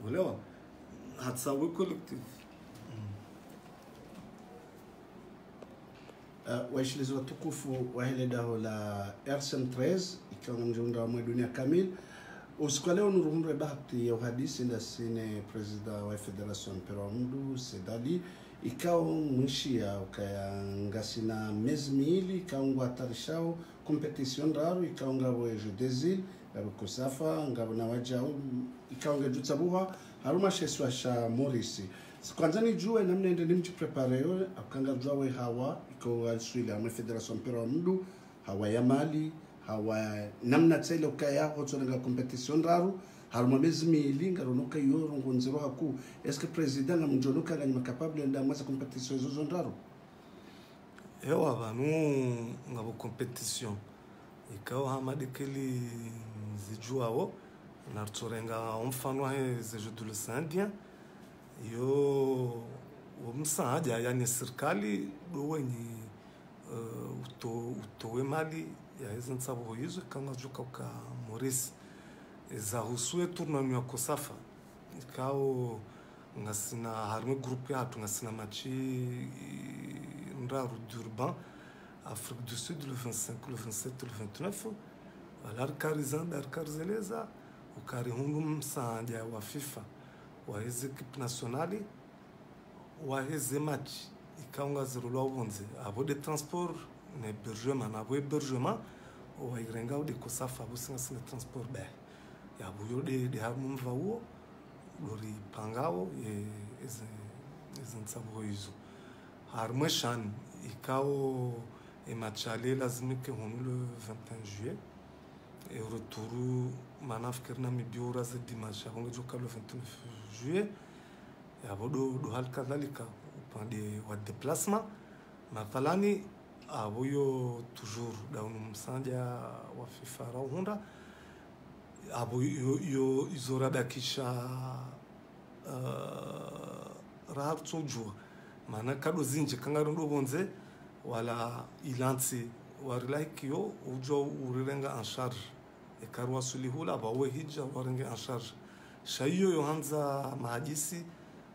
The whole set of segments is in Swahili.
uelewa hatsawe collective. Waishilizi watukufu wa hili daho la RSM13 ikiwa mjunda wa dunia kamili. Usiku leo nuruhumre bahati ya uhadisi nda sine presida wa Federation Mpira wa Mdu Sedali ikao mwishia ukaya ngasina miezi miili ikaungwa tarishao competition raru ikaunga wejo dezil ngabo kusafa ngabo na wajao ikaunga jutsabuha haruma sheswa sha Morisi. Kwanza ni jua namna ende nimchi prepareo akanga jua we hawa iko alsuila mwa Federation Mpira wa Mdu hawa ya Mali hawa namna tsele ukaya hotsonga competition raru haruma miezi miili ngaronoka yoro ngonzero haku eske president na mjonoka ngani capable nda mwa competition zo raru ewa vanu ngabo competition ikawa hamadekeli zijuao na tsorenga mfano he zejo du Sandien yo umsaaja yani serikali do wenye utowe mali ya hizo nsabo hizo kama juka ka Morisi za husue tournoi ya Kosafa ikao ngasina harme groupe ya ngasina match ndaru d'urban Afrique du Sud le 25 le 27 le 29 alarkarizan darkarzeleza ukari hundum sanja wa FIFA wa hizi equipe nationale wa hizi match ikaunga zirulwa bonze abo de transport ne hébergement abo hébergement wa irenga de Kosafa abo singa transport ba ya buyo de hamu mvao lori pangao eze nsabo hizo harmeshan ikao matchale lazimike honu le 21 juillet et retour manafkirna mibiora za dimanche avant joka le 29 juillet ya bodo do hal kadhalika upande wa déplacement mathalani aboyo toujours daunu msanja wa FIFA raunda abo yo izorada kisha rahartso jua mana kado zinje kangarundo bonze wala ilansi warilaikiyo ujo urirenga en charge e karwa sulihula bawe hija warenga en charge shayo yohanza mahadisi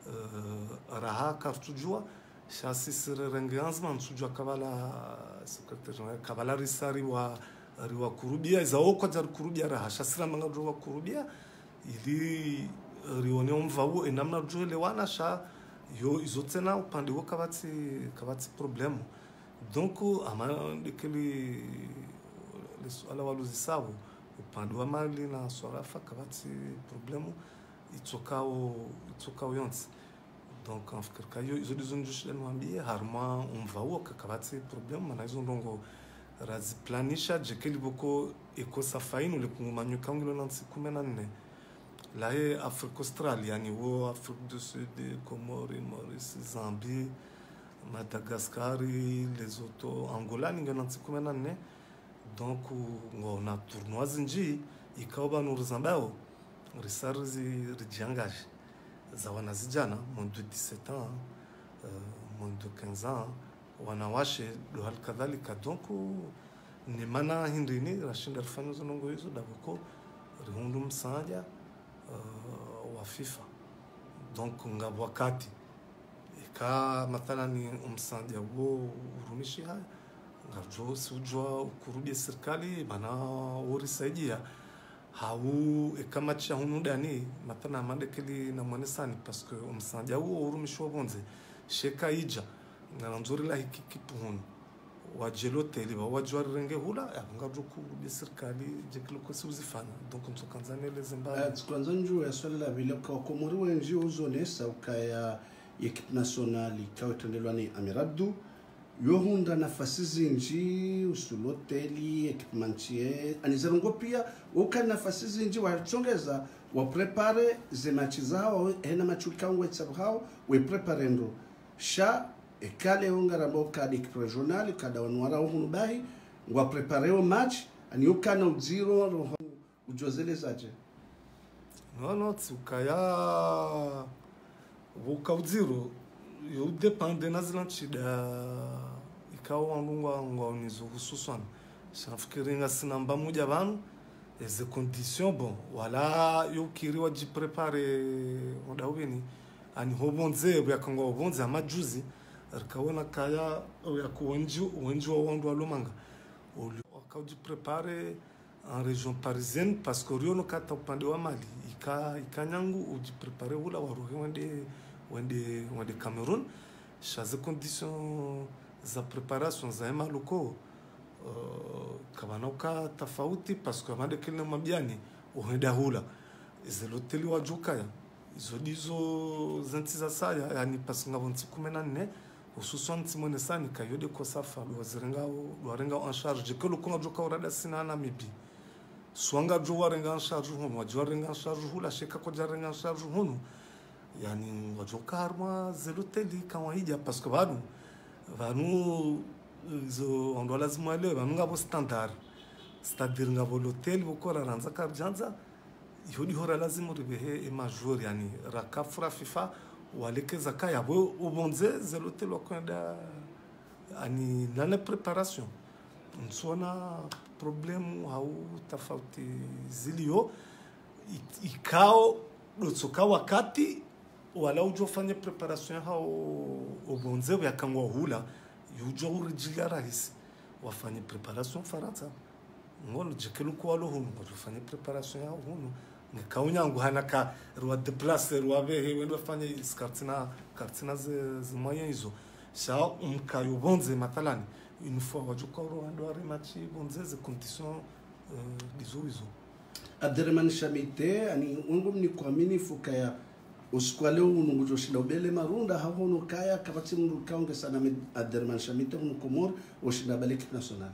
raha kartujua shasi sirenga anzman sujua kabala secrétaire kabala risari wa riwa kurubia izao kwa jar kurubia raha shasira manga riwa kurubia ili rione mvao enamna jole wana sha yo izotena upande wo kabati problème donc ama dekeli ala waluzisabo upande wa mali na sorafa kabati problème itokao yonts donc en fait kayo izo dizonjushlen mwambie harma mvao kabati problème na izo ndongo razi planisha jekeli boko ekosa fainu le kumanyo kangilo nansi 14 la Afrique australe yani wo Afrique du Sud Comores Maurice Zambie Madagascar les autres Angola ninga nansi 14 donc ngona tournoi zinji ikaoba nuruzambao risarzi rijiangaje za wanazijana moins de 17 ans moins de 15 ans wanawashe do hal kadhalika donc ni mana hindini rashinda rifanya zonongo hizo daboko rihundu msanja wa FIFA donc ngabo wakati ika mathalani umsanja wo urumishi haya ngajo sujwa ukurudi serikali mana urisaidia hau kama cha hunudani matana mandekeli na mwanesani parce que umsanja wo urumishi bonze sheka ija na nzuri la hikikipu hunu wajeloteli wajwa renge hula ngajo kurudi serikali jekilo ko siuzifanya donc mtokanzane le zimba kwanza njoo ya swala la vile kwa Komori wengi uzonesa ukaya equipe nationale ikawa tendelwa ni Amirabdu yohunda nafasi zinji usuloteli equipementier anizerongo pia uka nafasi zinji wachongeza wa prepare ze match zao hena machuka ngwetsa hao we prepare ndo sha ekale ongaramba ka equipe regionale kada wanwara uhunubahi ngwa prepare o match aniuka na uziro ujozele zaje non tsukaya vuka uziro yo depende na zilantida ikawa ngwa unizo hususan shafikiringa sinamba moja banu les conditions bon voilà yo kiri waji prepare ondawini ani hobonze ya kangwa hobonze amajuzi rikaona kaya ya kuonju wa wandu alomanga wakaji prepare en région parisienne parce que rio no kata upande wa Mali ikanyangu uji prepare ula waruhe wende Cameroun chaze conditions za preparation za maluko kabanauka tofauti parce que amade kile mabiani uenda hula izeloteli wajukaya izo zanti za saya yani parce ngabo ntsi 14 hususan timone sani kayode ko safa warenga en charge que le konga joka urada sinana mibi swanga jo warenga en charge hono warenga en charge hula sheka ko jarenga en charge hono yani wajoka harma zeloteli kawaida parce que vanu zo on doit lazima leo ngabo standard c'est-à-dire ngabo l'hôtel bokora ranza karjanza yodi hora lazima ribehe e major yani rakafra fifa walekeza kaya bo ubonze ze l'hôtel wakwenda ani la préparation nsona problème au tofauti zilio ikao dotsoka wakati wala ujofanya préparation hao ubonze yakangwa hula yujo urijia rahisi wafanye preparation faransa ngolo jekelu kwa lo hunu wafanye preparation ya hunu nikaunyangu hanaka rwa déplacer rwa behe wendo wafanye kartina ze moyen hizo sa umkayo bonze matalani une fois wajuka ro ando ari matchi bonze ze conditions dizo Abderrahmane Chamite ani ungomni kuamini fukaya uskwale unungujo shida ubele marunda hahono kaya kabati mundu kaunge sana Abderrahmane Chamite unukomor ushinda baliki national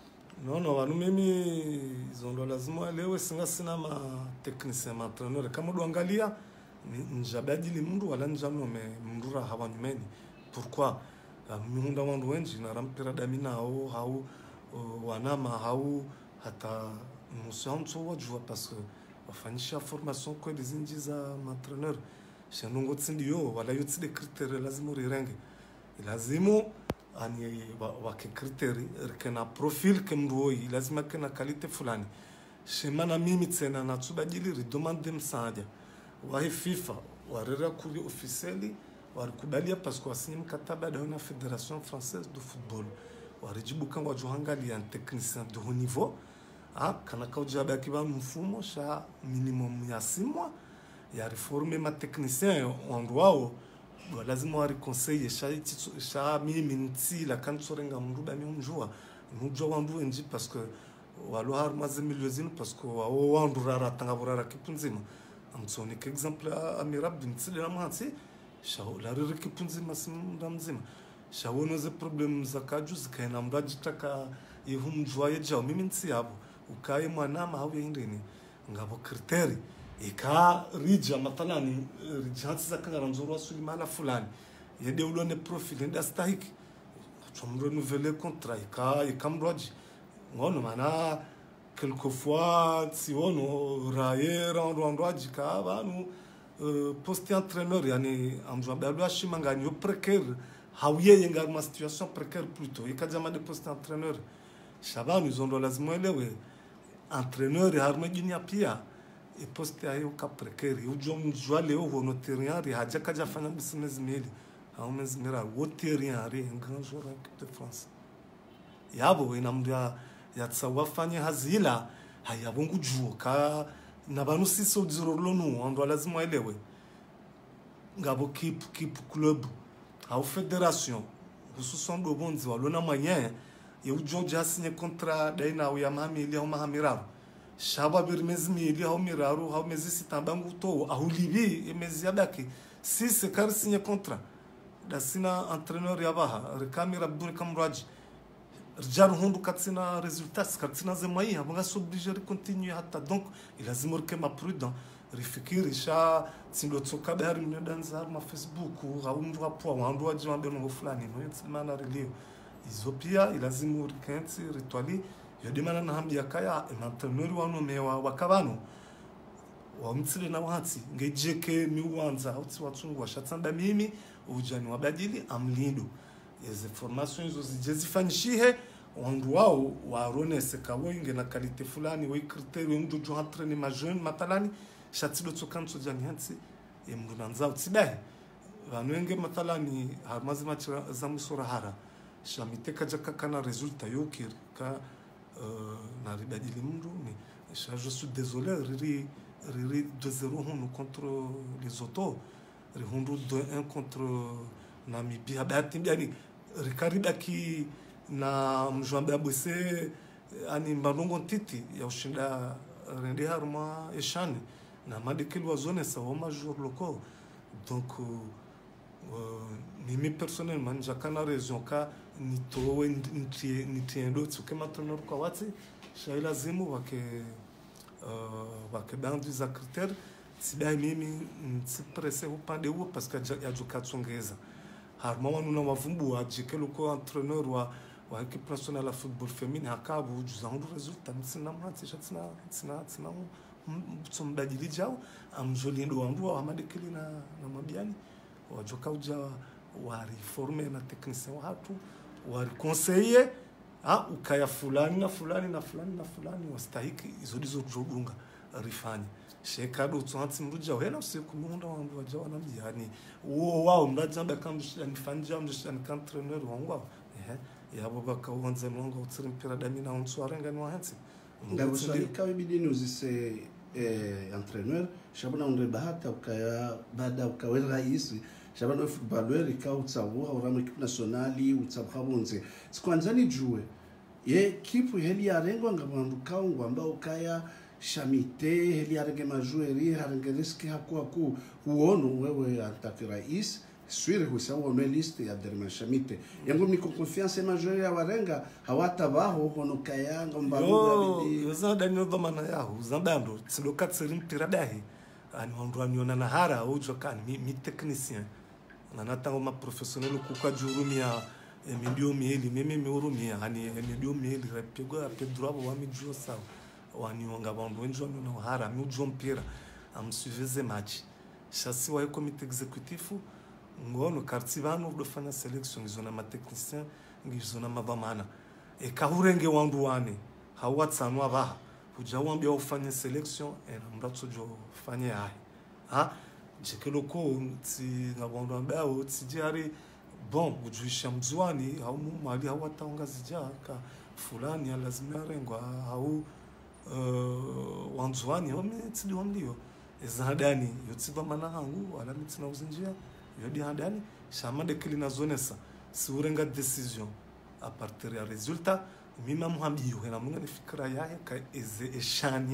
non wanu mimi zondo lazima lewe singa sina ma technicien ma entraîneur kama duangalia njabadili mundu wala njanome mndura hawanyumeni pourquoi munda wandu wenji na rampira damina au wanama au hata musanto wajua parce que wafanyisha formation kwa dizinji za entraîneur shanungo tsindiyo wala yotsi de critères lazima rirenge lazima ani wake critères rikena profil kemroi lazima kana qualité fulani shemana mimi tena na tubadili redemande msaada wa FIFA warera kuri officieli warikubalia parce que wasinye mkataba da na Fédération Française de Football warijibu kangwa johangali un technicien de haut niveau kana kaujaba kiba mfumo sha minimum ya 6 mois ya reformer ma technicien wao lazima wari conseiller sha mimi nti la kansorenga mruba ni unjua nujua wandu enji parce que walo har mazemilozino parce que wao wandu rara tangabura kipunzima amtsoni ke exemple amirab binti la mhansi sha la kipunzima simndamzima sha wono ze problem zakaju zikaina mraji taka yehumjwa yeja mimi nti yabo ukaye mwanama au yindini ngabo criteri ika rija matalani rijansi za kanga nzoro wasuli mala fulani yede ulone profil nda stahiki tumro nouvelle contrat ika mroji ngono mana quelquefois si ono raye randwaji ka banu poste entraîneur yani amjwa balu ashimangani yo précaire hawiye yenga ma situation précaire plutôt ikajama de poste entraîneur shabanu zondo lazima elewe entraîneur harmajini pia e poste ayo ka précaire ujo mjwa leo hono terrain ri haja kaja fanya business meli au mezmira wo terrain ri grand joueur de France yabo inamdia ya tsawafanya hazila hayabungu juo ka nabanu siso dzirolo no ndo lazima elewe ngabo keep club au fédération hususan do bonzi walona manye e ujo ja signé contrat daina ya mamili au mahamira shaba birmezmi ili au miraru au mezisi tambangu to au libi emezi yabaki si se kar signé contrat da sina entraîneur yabaha rekamira bduni kamraji rjar hundu katsina resultats katsina zemai abanga s'obliger de continuer hatta donc il azimur kema prudent rifikiri sha tsindo tsoka bari mdanza ma Facebook au mndu apo wandu waji mambe ngo fulani no yetsimana relio izopia ilazimur kenti rituali yodimana na hambi yakaya entraîneur wano mewa wakabano wa mtsile na wati ngejeke miwanza utsi watsungu washatsanda mimi ujani wabadili amlindo yeze formation hizo zijezifanishihe wandu wao waronese kawo inge na kalite fulani we critère mdu jo entraîner ma jeune matalani shatido tsokanso jani hansi mdu nanzao tsibahi vanwenge matalani harmazima za musura hara shamiteka jaka kana resultat yokir ka na ribadili mdu ni je suis désolé riri 2-0 contre les autos rihundu 2-1 contre Namibia yani rikariba ki na mjwambe abwese ani mbanongo ntiti ya ushinda rendi harma eshani na madekilwa zone sa homa jour loko donc mimi personnellement jakana raison ka nitowe nitiendo tsuke matronor kwa wati shaila zimu wake bandu za critère sibai mimi ntsipresse upande huo parce que ya jukatsongeza harma wanu na wavumbu wa jikelo ko entraîneur wa équipe nationale de football féminin akabu juzandu resultat msina mhatsi tsina mtsomdajili jao amjolindo wandu wa madekeli na mabiani wajoka uja wari former na technicien wa hatu wari conseiller ukaya fulani na fulani na fulani na fulani wastahiki izodizo jodunga rifanye shekado tsanti mruja hela usiku muunda wandu wajawa na mjani wao mrajamba kama nifanja mjani kan trainer wangu yabo bakawanza mwanga utsiri mpira damina unswarenga ni wahensi ngabusali kawe bidini uzise entraîneur shabana unde bahata ukaya baada ukawe rais shabana footballeur ikaw tsawo urama equipe nationale utsabhabunze sikwanzani juwe ye kipu heli yarengo ngabandu kaungu ambao kaya shamite heli arenge majueri harenge riski hakuwa ku uono wewe antaki rais suire husawa me liste ya derma shamite yango niko confiance majueri ya warenga hawatabaho hono kayanga mbaruga bidi yoza danyo dhamana yahu zambando tsiloka tsirim piradahi ani wandu aniona na hara ojo kan mi technicien na natango ma professionnel kuka jurumia medio mieli mimi urumia ani medio mieli repego pedro wa mijo sawa wani wanga bandu wenjo no hara mi ujo mpira am suiveze match chassi wa comité exécutif ngono kartivano dofanya selection zona ma technicien ngizona mabamana e kahurenge wandu wane hawatsanwa abaha ujawambia ufanye selection na mratso jo fanye jekelo ko tsi ngabandu ambao tsijari bon ujuisha mzwani au mali hawataonga zijaka fulani lazima rengwa au wanzwani tsi ndio ezadani yotsiba mana hangu wala mitsina uzinjia yodi hadani shamade kilina zonesa si urenga decision a partir ya resultat mima muhambiyo hena munga ni fikra yahe ka eshani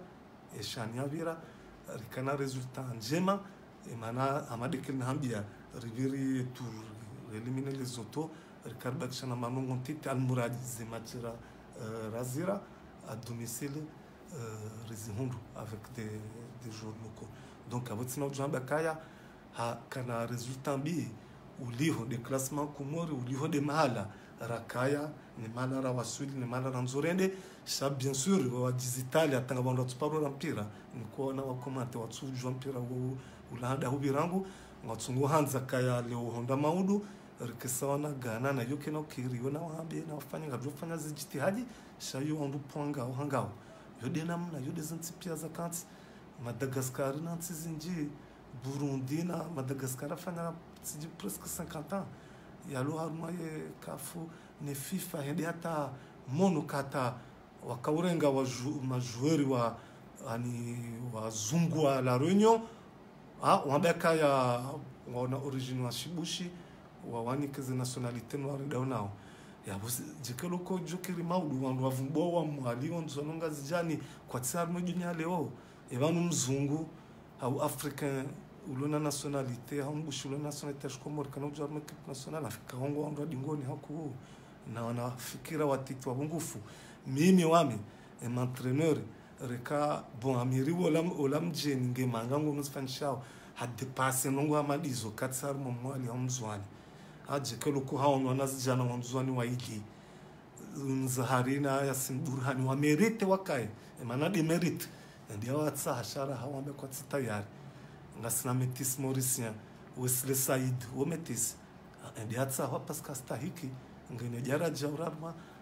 yavira rikana resultat njema mana amade kilina hambia riviri tour éliminer les autos rikarba kshana manongo ntiti al muradi zematira razira à domicile rezihundu avec des joueurs locaux donc abotsina ujamba kaya kana resultat bi uliho de classement kumori uliho de mahala rakaya ni mahala ra wasuli ni mahala ra nzorende sa bien sûr wa digital atanga bando tuparo ra mpira ni kuona wa komante watsuju mpira wo ulanda hubirangu ngatsungu hanza kaya leo honda maudu rikisawana gana na yoke na kiriyo na waambie na wafanya ngabofanya zijitihadi shayo wandu pwanga uhangao yode namna yode zantipia zakanti Madagascar na tsizinji Burundi na Madagascar fanya tsiji presque 50 ans yalo haruma ye kafu ne FIFA hende hata mono kata wakaurenga wa majueri wa ani wazungu wa la Réunion wambeka ya wana origine wa Shibushi wa wani keze nationalité noire daunao ya jikelo ko jokiri maudu wandu wavumbo wa mwali wandu zononga zijani kwa tsarmo dunia leo ebanu mzungu au africain ulona nationalité au mbushula nationalité shkomor kana ujarma kip national afika hongo wandu dingoni haku na wanafikira watitwa bungufu mimi wami entraîneur reka bon amiri wala mjeni ngemangango nusfanshao had dépassé nongo amalizo katsar momwali amzwani ajekelo ko hawo wanazijana wanzwani waidi nzaharina yasimburhani wa merite wakai manadi merite ndio watsa hashara hawambe kwa tayari ngasina metis mauricien Wesley Said wo metis ndio atsa wa parce que stahiki ngene jara jaurama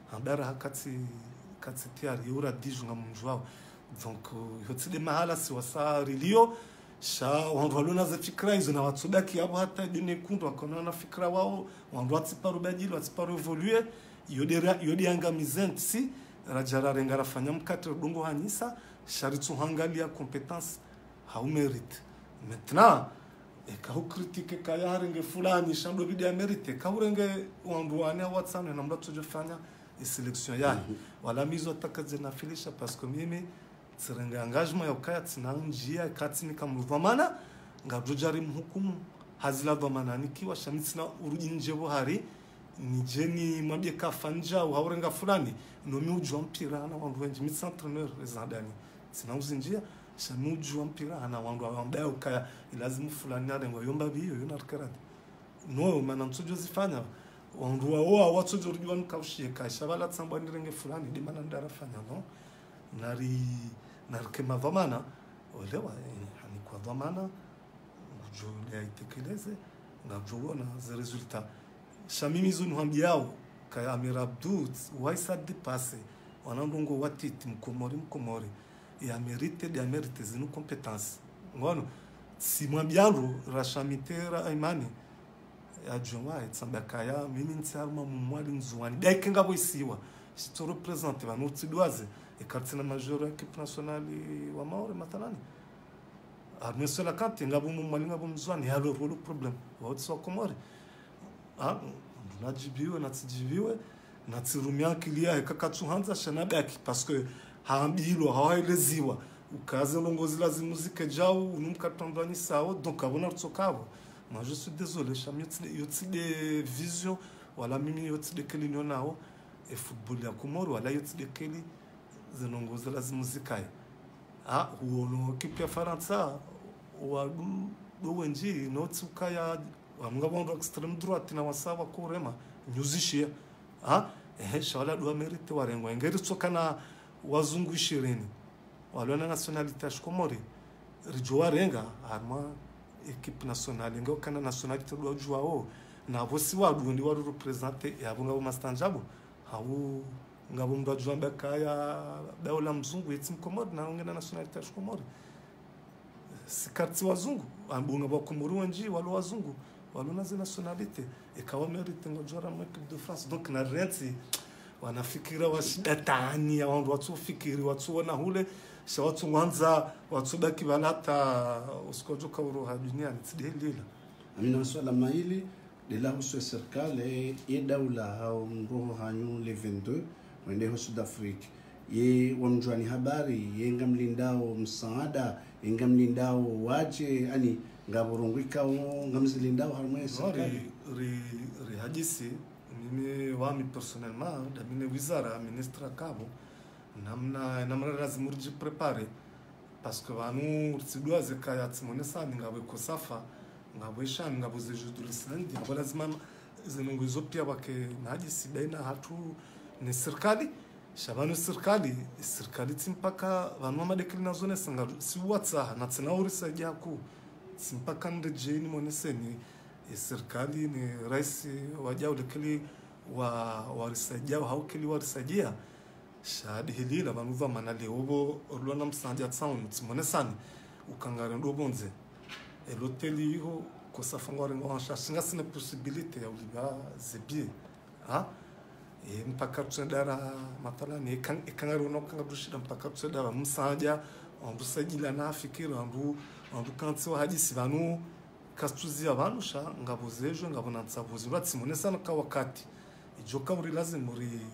ambara kati tiari yura dijunga mjwao donc yotside mahala si wasarilio sha wanrwalona za fikra hizo na watsubaki hapo hata dini kundu wakona na fikra wao wanrwatsi paru bajili watsiparu evolue yodi angamizent si rajara renga rafanya mkate dongo hanisa sharitsu hangalia competence hau mérite maintenant ekaho critique kaya renge fulani shando bidi mérite kaurenge wanduane watsana na mbato jofanya selection ya wala mizo takaze na filisha parce que mimi tsirenga engagement ya ukaya tsina njia katini kamuvamana ngabujari mhukumu hazila dhamana nikiwa shamitsina urudi nje buhari nijeni mwambie kafanja haurenga fulani nomi ujwa mpira na wandu wengi mitsa entraîneur rezadani tsina uzinjia shamu ujwa mpira na wandu ambao ukaya lazima fulani arengo yomba biyo yonarkaradi no mana msujo zifanya wandu wao watsujo rujwa nkaushie kasha bala tsamba ndirenge fulani di mana ndarafanya no narikema dhamana olewa hani kwa dhamana ujo ya itekeleze na ujoona za resultat shamimi zunu hambiao kaya Amir Abdou waisa dépasser wanandongo watiti mkomori ya mérite zinu compétence ngono si mwambianro rashamitera imani ya jomwa etsamba kaya mimi ntsarma mumwali nzuani dakenga boisiwa sito representer ba nutsidwaze ekartina major équipe nationale wa Maore matalani armeso la kante ngabo mumwali ngabo mzuani halo rolo problem wotso komori najibiwe natsijibiwe natsirumia kilia kakatsuhanza shanabaki parce que haambilo hawaeleziwa ukaze longozi lazima muzike jao unumkatondani sawa donc abona tsokabo moi je suis désolé yotide vision wala mimi yotide keli nionao e football ya Komoro wala yotide keli zinongozi lazima muzikae huono kipi ya Faransa wa wenji notsukaya wamngabongo extreme droite na wasawa kurema nyuzishia shala do mérite warengo engeri tsokana wazungu 20 walona nationalité Komori rijwa renga arma équipe nationale ngo kana nationalité do juao na bosi wadu ndi wadu representer yabo ngabo mastanjabo hawo ngabo ndo jwamba kaya daula mzungu yetim Komori na ngena nationalité Komori sikati wazungu ambunga ba Komori wanji walo wazungu walona za nationalité ikawa mérite ngo jora mu équipe de France donc na renti wanafikira washida tani ya wandu watu fikiri watu wana hule sha watu mwanza watu baki balata uskojo kauro duniani tsidilila amina swala maili de la husu serikali ya daula au mroho hanyu le 22 wende ho South Africa ye wamjwani habari yenga mlindao msaada yenga mlindao waje ani ngaburungika ngamzilindao harmonie serikali ri hadisi mimi wami personnellement da mine wizara ministre kabo namna lazima urji prepare parce que vanu tsidwaze kaya tsimonesa ngabe kosafa ngabe sham ngabe zejudulsandi ngabe lazima zinongozo pia wake hadisi baina hatu ni serikali shabanu serikali timpaka vanu madekilina zone sanga si watsa na tsinauri sajia ku simpaka ndejeni moneseni serikali ni rais wajao dekili warisajia haukili warisajia shadi hilila manuva manale obo orlona msanja sound timonesani ukangare ndo bonze eloteli hiyo kosafangwa rengo ansha singa sina possibilité ya uliba zebie mpaka tsendara matala ni kangare unokanga dushida mpaka tsendara msanja ondusajila na fikira andu kanti wa hadisi vanu kastuzi abantu sha ngabozejo ngabona ntsabuzi batsimonesa ka wakati ijoka muri lazima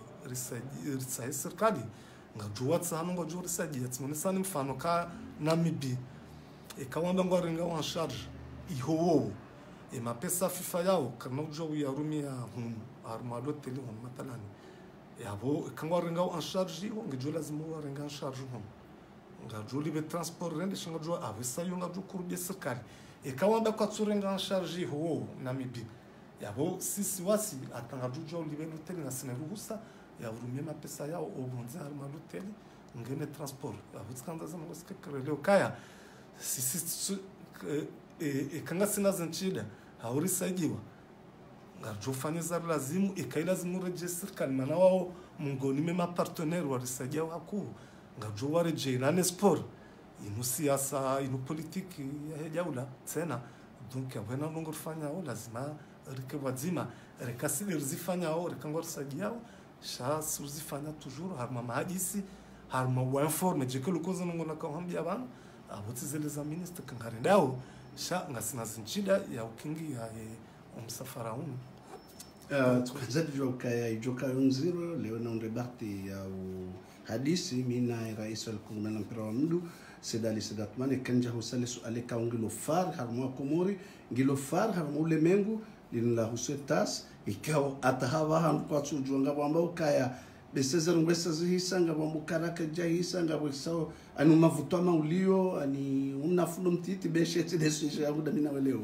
risaye serikali ngajuwatsa hano ngajuri saji yatsimonesa mfano ka Namibi ekawamba ngwarenga wa charge ihowo mapesa FIFA yao kana ujo ya rumia armado tele on matalani yabo kangwarenga wa charge yo ngajula lazima warenga charge ngajuli be transport rende shingajua avisa yo ngajukurubye serikali ekawanda kwa tsurenga charge ho Namibi yabo sisi wasi atangajuja ulibe hotel na sina ruhusa ya urumia mapesa yao obonza arma hotel ngene transport abutskanda za ngoske leo kaya sisi kanga sina zanchida haurisajiwa ngarjo fanya za lazimu ikailazimu reje serikali maana wao mungoni mema partenaire warisaidia wako ngarjo wareje na sport inu siasa inu politiki ya jaula tena donc abana longo fanya au lazima rike wazima rekasili rizifanya au rekangor saidia sha suzifanya toujours harma mahadisi harma wa informe je que le cause non na kahambia abantu abotizele za ministre kangarendao sha ngasina zinchida ya ukingi ya umsafara unu tukazadi joka yonziro leo na ndebati ya hadisi mina rais al-Kumana mpira wa mdu Sedali Sedatmane kanja husale suale ka ngilo far harmo komori ngilo far harmo ule mengu linla husetas ikao atahawa han kwa tsujonga bamba kaya beseza ngwesa zihisanga bamba karaka jahisanga bwesao anu mavutama ulio ani unafuno mtiti beshete desu ya muda mina weleo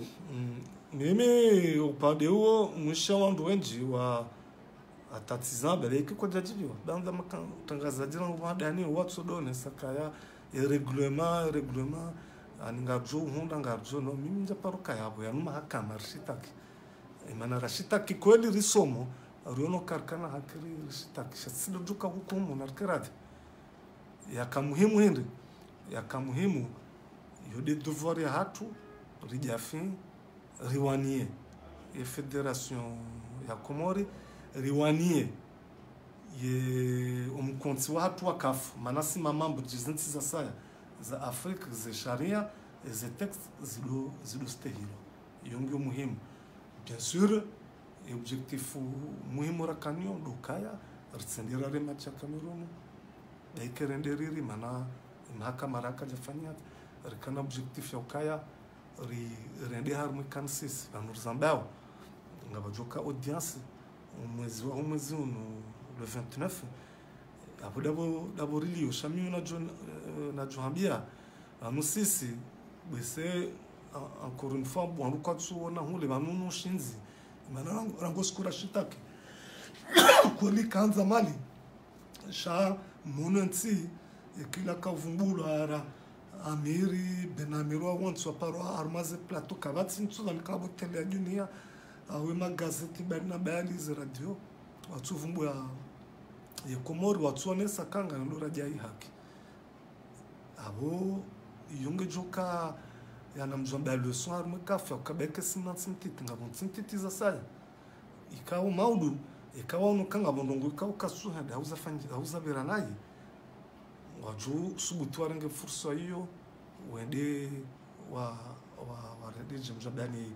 mimi upande huo mwisho wangu wengi wa atatizana beleke kwa jajiliwa banda matangazaji na wadani watu done sakaya règlement aningajo hunda ngajo no mimi njaparuka yabo ya numa hakama rishitaki imana rashitaki kweli risomo riono karkana hakiri rishitaki shasido duka hukumu na kiradi yakamuhimu hindi yakamuhimu yode devoir ya hatu rijafin riwanie ya federation ya Komori riwanie ye umkonti watu wakafu manasi mamambo jizinti za saya za Afrika za sharia za text zido stehilo yongo muhimu bien sûr e objectifu muhimu rakanyo dukaya rsendira rema cha Cameroon daikerenderi mana mahakama raka jafanya rikana objectif ya ukaya rende harmu kansis banuzambao ngabajoka audience mwezi le 29 abo dabo rilio shami na johambia amusisi bese encore une fois bon kwa tsuona hule banunu shinzi mana rango skura shitaki kuli kanza mali sha monanti kila kavumbulu ara amiri benamiro wantu paro armaze plateau kabati ntsuza nikabo tele ya dunia awe magazeti bana bali radio watu vumbu ya Komori watu wanesa kanga ndo raja haki abo yonge joka yana mjomba leçon arme kafa kabeke simantiti ngabo ntiti za sai ikawa maudu ikawa no kanga bondongo ikawa kasuha da uza fanji uza beranai waju subutu arenge fursa hiyo wende wa redige mjomba ni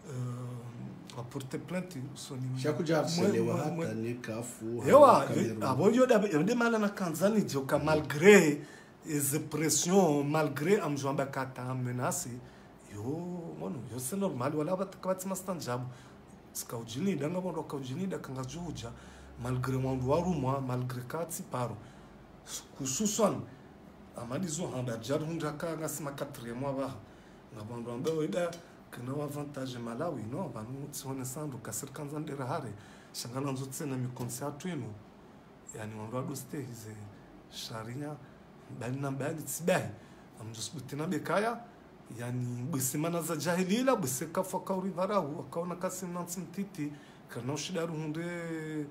porter plainte soni shakuja arselewa hata nikafu yawa abo yode mala na kanzani joka malgré les pressions malgré amjomba kata menace yo mono yo c'est normal wala batakabati mastanjabu skaujini danga bondo kaujini da kanga juja malgré wandu warumwa malgré kati paro kususan amadizo handa jar hundra kanga sima 4e mois ba ngabondo ambayo ida kana avantage Malawi no banu tsone sandu kasir kanzande rahare shangana nzotsena mi concert wenu yani wandu adoste hize sharia bali na bali tsibai amjusbutina bekaya yani bisimana za jahilila biseka foka urivara wakaona kasimna ntiti kana ushidaru hunde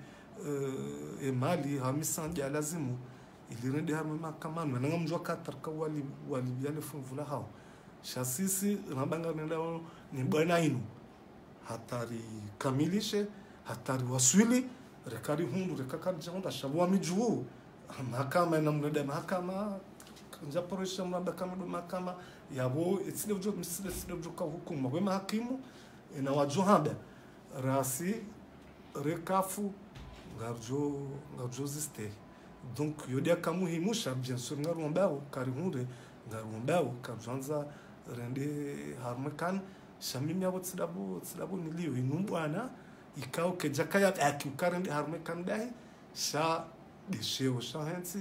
mali hamisanja lazimu ilirende harma makamano na ngamjwa katarka wali yale funvula hao shasisi nabanga nenda ni bwana inu hatari kamilishe hatari waswili rekari hundu rekakari jonda shabwa mijuu mahakama na mnada mahakama njaporesha mnada kama do mahakama yabo itsile ujo misile ujo ka hukumu kwa mahakimu na wajohaba rasi rekafu ngarjo ziste donc yodia kamuhimu sha bien sûr ngarumbao karihunde ngarumbao kabjanza rende harmekan shamimya wotsidabu nilio inumbwana ikao kejakaya akiukarende harmekan dai sha desheo sha hensi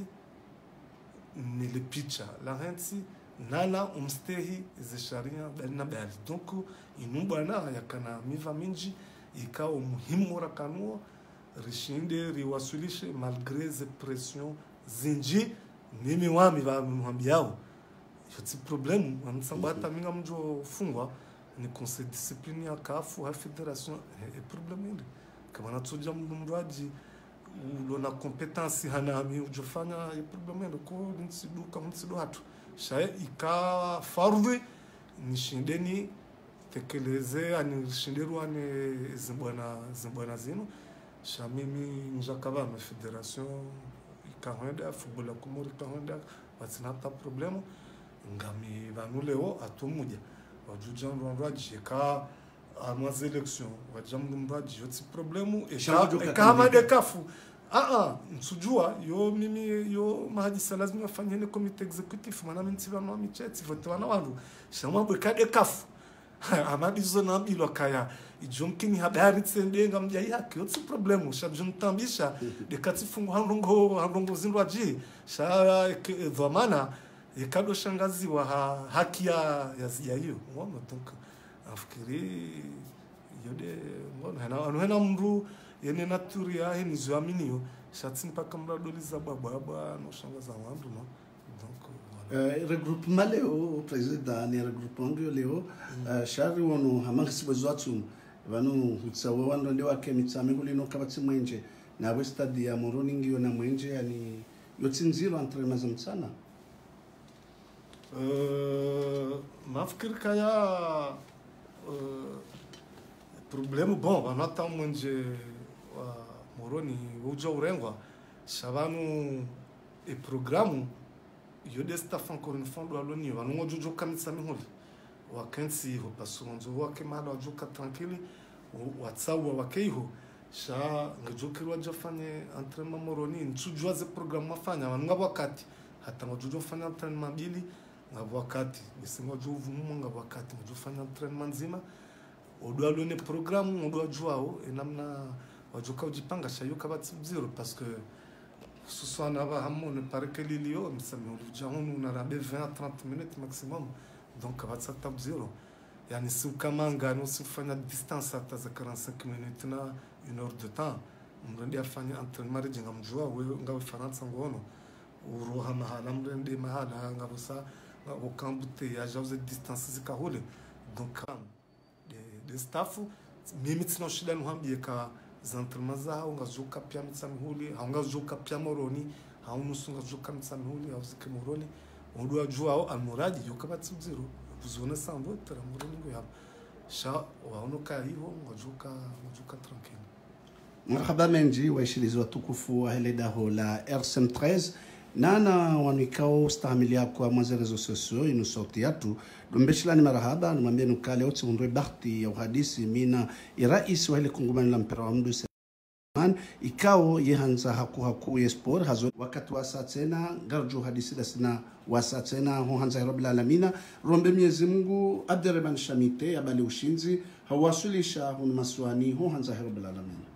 nile picha la hensi nana umstehi ze sharia dalina bali donc inumbwana yakana miva minji ikao muhimu rakanuo rishinde riwasulishe malgré les pressions zinji mimi wami ba mwambiao yoti problem wanasambata minga mjo fungwa ni conseil discipline ya kafu ha federation e problem ile kama natuja mradi ulona competence hanami ujofanya e problem ile ko nsiduka msidu hatu shaye ika fardhi nishindeni tekeleze ani shinderu ane zimbwana zino sha mimi njakaba ma federation ikahenda football ya kumuri kahenda batina ta problème ngami vanuleo atumuja wajuja ndwaji ka amaz election wajamdu mbaji yoti problème e kama de kafu nsujua yo mimi yo mahadisa lazima afanye ni committee executive mana mintiba no micheti vote wana wangu shama bwekade kafu amadizo na bilo kaya ijomkini habari tsendenga mjai yake yoti problème shabjumtambisha de katifungu handongo zindwaji sha dhamana ikado shangazi wa haki ya hiyo ngoma donc afikiri yode ngona hena mru yene nature ya heni zoaminio shatsin paka mradoliza baba no shangaza wandu no donc regroupement leo president ni regroupement leo shari wono hamangisi bezwatu vanu hutsawa wando ndio wake mitsamenguli no kabatsi mwenje na we stadi ya moroni ngio na mwenje yani yotsinziro entraînement zamtsana nafikiri kaya problemu bon vanata mwenje wa moroni uja urengwa shavanu e programu yode staff encore une fois do aloni vanu jojo kamisa miholi wakensi ho pasonzo wake mala wajuka tranquille watsawa wakeiho sha ngajokirwa jafanye entraînement moroni nsujwa ze programu mafanya vanu ngabakati hata ngojojo fanya entraînement mbili ngabo wakati bisingo juvu munga wakati ngofanya entraînement nzima odwa lone programme odwa juao enamna wajuka ujipanga shayo kabati zero parce que susana aba hamone parque lilio msami ujahunu na rabe 20 à 30 minutes maximum donc kabati tab zero yani si ukamanga no sifanya distance hata za 45 minutes na 1 heure de temps mrende afanya entraînement rejinga mjua wewe ngawe faransa ngono uroha mahala mrende mahala ngabusa au embouteillage aux distances zikahole donc de staff mimi tino shida nuhambie ka zantrema zao ngazuka pia mitsamhuli haungazuka pia moroni haunusunga zuka mitsamhuli au zikemoroni odwa juao almuradi yokabati zero buzona sambo tera moroni ngo yabo sha waonoka hiyo ngazuka tranquille. Marhaba menji waishilizi watukufu wa heleda hola RSM13 nana wanikao stahamilia kwa mwanzo rezo sosio inu sauti yatu dombeshila ni marahaba numambia nukale oti undwe bahti ya uhadisi mina iraisi wa hile kungumani la mpira wa mdu seman ikao yehanza haku yespor hazo wakati wasa tena garju hadisi dasina wasa tena huhanza hirabila alamina rombe mnyezi Mungu abdereban shamite ya bali ushinzi hawasulisha hunu maswani huhanza hirabila alamina.